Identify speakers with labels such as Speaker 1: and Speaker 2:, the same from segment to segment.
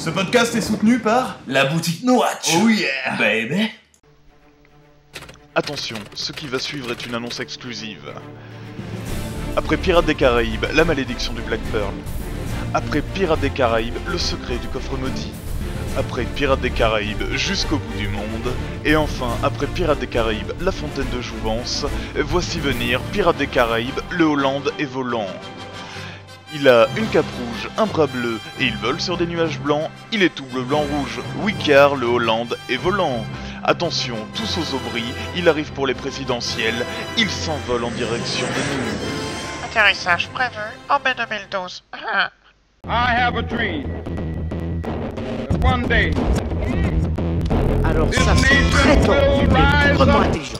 Speaker 1: Ce podcast est soutenu par
Speaker 2: la boutique No Watch.
Speaker 1: Oh yeah,
Speaker 2: baby.
Speaker 3: Attention, ce qui va suivre est une annonce exclusive. Après Pirates des Caraïbes, la malédiction du Black Pearl. Après Pirates des Caraïbes, le secret du coffre maudit. Après Pirates des Caraïbes, jusqu'au bout du monde. Et enfin, après Pirates des Caraïbes, la fontaine de Jouvence, voici venir Pirates des Caraïbes, le Hollande est volant. Il a une cape rouge, un bras bleu, et il vole sur des nuages blancs. Il est tout bleu, blanc, rouge. Oui car le Hollande est volant. Attention, tous aux aubris, il arrive pour les présidentielles. Il s'envole en direction de nous.
Speaker 4: Atterrissage prévu en mai 2012.
Speaker 5: I have a dream. One day.
Speaker 6: Alors ça c'est très tôt, mais vraiment intelligent.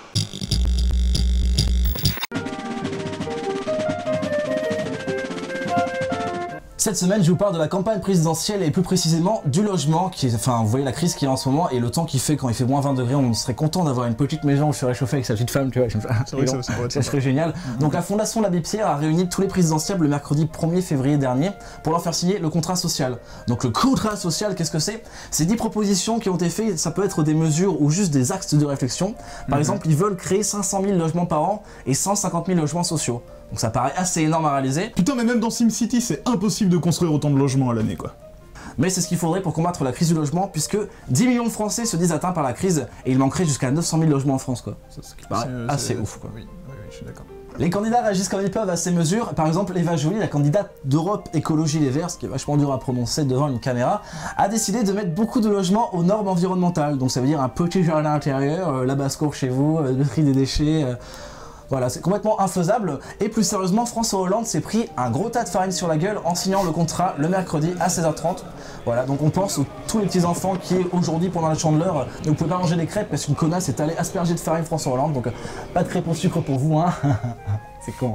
Speaker 7: Cette semaine, je vous parle de la campagne présidentielle et plus précisément du logement, qui est, enfin, vous voyez la crise qu'il y a en ce moment et le temps qu'il fait quand il fait moins 20 degrés, on serait content d'avoir une petite maison où je suis réchauffé avec sa petite femme, tu vois. C'est vrai, ça serait génial. Donc la Fondation l'Abbé Pierre a réuni tous les présidentiables le mercredi 1er février dernier pour leur faire signer le contrat social. Donc le contrat social, qu'est-ce que c'est? C'est 10 propositions qui ont été faites, ça peut être des mesures ou juste des axes de réflexion. Par exemple, ils veulent créer 500 000 logements par an et 150 000 logements sociaux. Donc ça paraît assez énorme à réaliser.
Speaker 1: Putain, mais même dans SimCity, c'est impossible de construire autant de logements à l'année, quoi.
Speaker 7: Mais c'est ce qu'il faudrait pour combattre la crise du logement, puisque 10 millions de Français se disent atteints par la crise, et il manquerait jusqu'à 900 000 logements en France, quoi. C'est ce qui paraît assez ouf, quoi.
Speaker 1: Oui, je suis d'accord.
Speaker 7: Les candidats réagissent comme ils peuvent à ces mesures. Par exemple, Eva Joly, la candidate d'Europe Écologie Les Verts, ce qui est vachement dur à prononcer devant une caméra, a décidé de mettre beaucoup de logements aux normes environnementales. Donc ça veut dire un petit jardin intérieur, la basse-cour chez vous, le tri des déchets... Voilà, c'est complètement infaisable. Et plus sérieusement, François Hollande s'est pris un gros tas de farine sur la gueule en signant le contrat le mercredi à 16h30. Voilà, donc on pense aux tous les petits enfants qui, aujourd'hui, pendant la chandeleur, ne pouvaient pas manger des crêpes parce qu'une connasse est allée asperger de farine François Hollande. Donc pas de crêpes au sucre pour vous, hein. C'est con.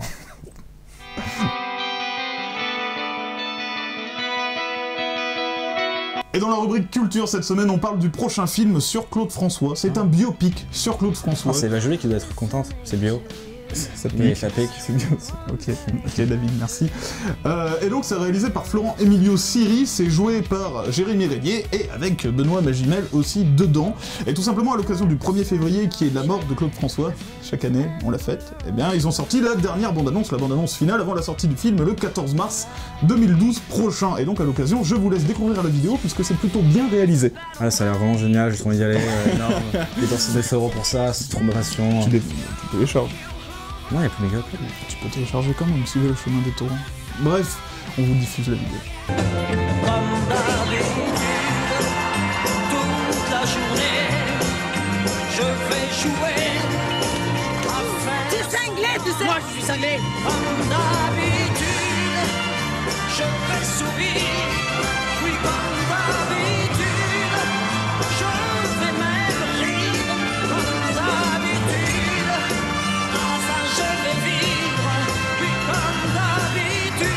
Speaker 1: Et dans la rubrique culture cette semaine, on parle du prochain film sur Claude François. C'est un biopic sur Claude François.
Speaker 7: C'est Eva Joly qui doit être contente, c'est bio.
Speaker 1: Ça pique. C'est bien aussi. Ok, David, merci. Et donc c'est réalisé par Florent Emilio Siri, c'est joué par Jérémy Régnier et avec Benoît Magimel aussi dedans. Et tout simplement à l'occasion du 1er février qui est la mort de Claude François, chaque année on la fête, eh bien ils ont sorti la dernière bande-annonce, la bande-annonce finale avant la sortie du film le 14 mars 2012 prochain. Et donc à l'occasion je vous laisse découvrir la vidéo puisque c'est plutôt bien réalisé.
Speaker 7: Ouais, ça a l'air vraiment génial, j'ai trop envie d'y aller, énorme. Dépenser des euros pour ça, c'est trop ma passion.
Speaker 1: Tu télécharges.
Speaker 7: Non, il n'y a plus méga upload.
Speaker 1: Tu peux télécharger quand même, suivez le chemin des torrents. Bref, on vous diffuse la vidéo.
Speaker 8: Toute la journée, je vais jouer. Tu es cinglé, tu sais. Moi, je suis cinglé. Comme d'habitude, je vais sourire. Oui, comme d'habitude, je vais même rire. Comme d'habitude, enfin je vais vivre. Oui, comme d'habitude.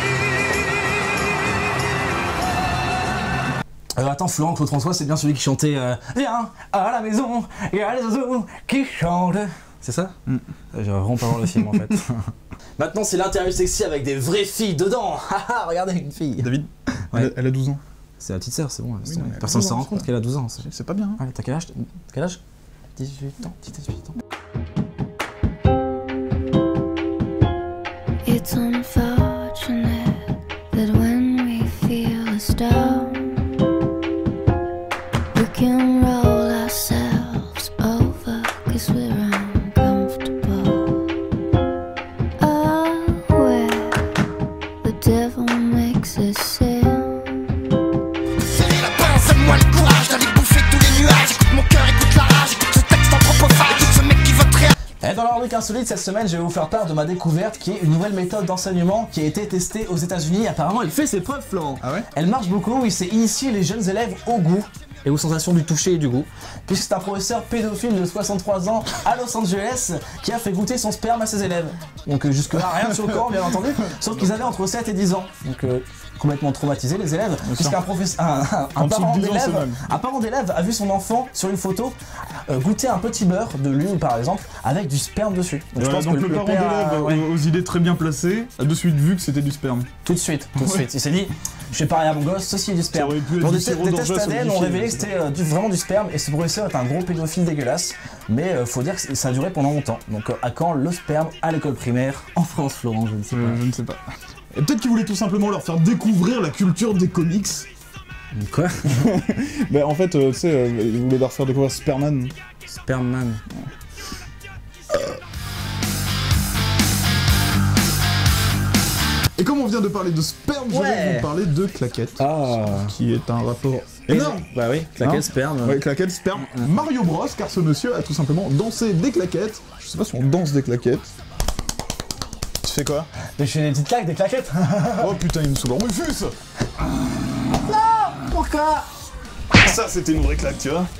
Speaker 7: Attends, Florent, Claude François, c'est bien celui qui chantait Viens à la maison, il y a les oiseaux qui chantent. C'est ça? J'ai vraiment pas voir le film en fait. Maintenant, c'est l'interview sexy avec des vraies filles dedans. Haha, regardez une fille.
Speaker 1: David,
Speaker 7: ouais.
Speaker 1: elle a 12 ans.
Speaker 7: C'est la petite sœur, c'est bon.
Speaker 1: Oui,
Speaker 7: personne ne se rend compte qu'elle a 12 ans.
Speaker 1: C'est pas bien. Hein.
Speaker 7: Ouais, t'as quel âge? 18 ans. 18 ans.
Speaker 9: It's unfortunate that when we feel down, we can roll ourselves over 'cause we're uncomfortable. Oh, where the devil makes us sin.
Speaker 8: Serrer la pince, donne-moi le courage d'aller bouffer tous les nuages. Écoute mon cœur, écoute la rage, écoute ce texte en propre phare, écoute ce mec qui vote réel.
Speaker 7: Et dans la rubrique insolite, cette semaine, je vais vous faire part de ma découverte qui est une nouvelle méthode d'enseignement qui a été testée aux États-Unis. Apparemment, elle fait ses preuves, Florent.
Speaker 1: Ah ouais?
Speaker 7: Elle marche beaucoup, il s'est initié les jeunes élèves au goût et aux sensations du toucher et du goût. Puisque c'est un professeur pédophile de 63 ans à Los Angeles qui a fait goûter son sperme à ses élèves. Donc jusque-là, rien de choquant, bien entendu, sauf qu'ils avaient entre 7 et 10 ans. Donc complètement traumatisés les élèves, puisqu'un parent d'élève a vu son enfant sur une photo goûter un petit beurre de l'huile par exemple avec du sperme dessus. Donc, je pense
Speaker 1: donc
Speaker 7: que
Speaker 1: le parent d'élève aux idées très bien placées a de suite vu que c'était du sperme.
Speaker 7: Tout de suite, il s'est dit Je fais pareil à mon gosse, ceci est du sperme.
Speaker 1: Ça aurait pu être
Speaker 7: Bon,
Speaker 1: du
Speaker 7: des
Speaker 1: sirop
Speaker 7: tests
Speaker 1: d'orgeat
Speaker 7: ADN ont
Speaker 1: solidifié,
Speaker 7: révélé que c'était vraiment du sperme et ce professeur est un gros pédophile dégueulasse. Mais faut dire que ça a duré pendant longtemps. Donc à quand le sperme à l'école primaire en France, Florent? Je ne sais pas.
Speaker 1: Je ne sais pas. Et peut-être qu'ils voulaient tout simplement leur faire découvrir la culture des comics.
Speaker 7: Quoi?
Speaker 1: Bah en fait, tu sais, ils voulaient leur faire découvrir Superman.
Speaker 7: Spermman.
Speaker 1: Et comme on vient de parler de sperme, je vais vous parler de claquettes.
Speaker 7: Ah.
Speaker 1: Qui est un rapport énorme.
Speaker 7: Bah oui, claquette,
Speaker 1: Hein
Speaker 7: sperme.
Speaker 1: Ouais, claquettes, sperme. Mario Bros, car ce monsieur a tout simplement dansé des claquettes. Je sais pas si on danse des claquettes. Tu fais quoi?
Speaker 7: Mais je fais des petites claques, des claquettes.
Speaker 1: Oh putain, il me saoule. Rufus!
Speaker 7: Non! Pourquoi?
Speaker 1: Ça, c'était une vraie claque, tu vois.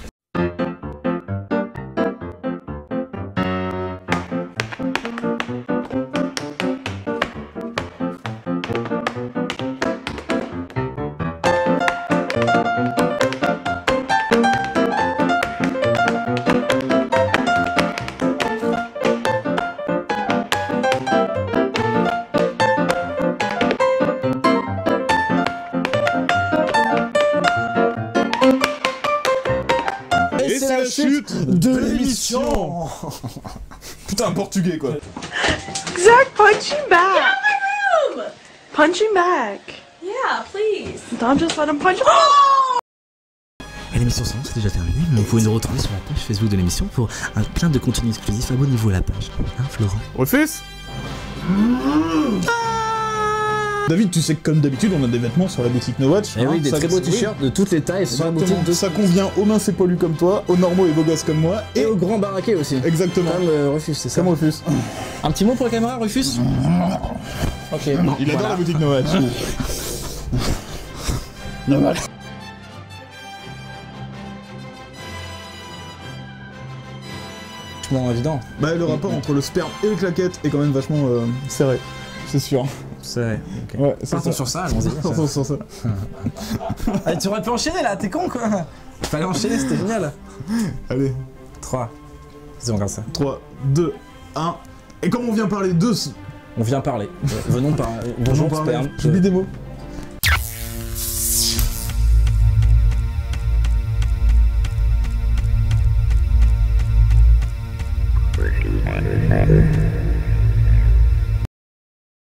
Speaker 1: Et c'est la chute de l'émission. Putain, portugais quoi.
Speaker 2: Zach, punch him back. Punch him back.
Speaker 10: Yeah, please.
Speaker 2: Don't just let him punch.
Speaker 7: Et l'émission c'est déjà terminé, mais vous pouvez nous retrouver sur la page Facebook de l'émission pour un plein de contenu exclusif. Abonnez-vous à la page. Hein, Florent?
Speaker 1: Rufus? David, tu sais que comme d'habitude, on a des vêtements sur la boutique No Watch.
Speaker 7: Eh oui, des
Speaker 1: Ça-
Speaker 7: très beaux
Speaker 1: oui.
Speaker 7: t-shirts de toutes les tailles sur la boutique de...
Speaker 1: Ça convient aux minces et poilus comme toi, aux normaux et beaux gosses comme moi,
Speaker 7: Et au grand baraquet aussi.
Speaker 1: exactement.
Speaker 7: Comme Rufus, c'est ça?
Speaker 1: Comme Rufus.
Speaker 7: Un petit mot pour la caméra, Rufus? Ok.
Speaker 1: Il adore la boutique No Watch.
Speaker 7: Vachement évident.
Speaker 1: Bah, le rapport entre le sperme et les claquettes est quand même vachement serré. C'est sûr.
Speaker 7: C'est vrai. ok.
Speaker 1: Ouais, c'est
Speaker 7: Partons
Speaker 1: ça.
Speaker 7: sur ça, allons-y.
Speaker 1: Partons sur ça.
Speaker 7: Allez, tu aurais pu enchaîner là, t'es con quoi? Fallait enchaîner, c'était génial.
Speaker 1: Allez,
Speaker 7: 3. C'est encore ça.
Speaker 1: 3, 2, 1. Et comme on vient parler de...
Speaker 7: On vient parler. Venons par... Bonjour,
Speaker 1: parler-
Speaker 7: sperme.
Speaker 1: J'oublie des mots.